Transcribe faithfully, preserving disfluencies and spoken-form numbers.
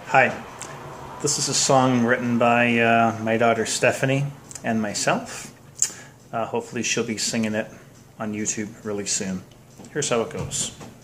Hi, this is a song written by uh, my daughter Stephanie and myself. Uh, hopefully she'll be singing it on YouTube really soon. Here's how it goes.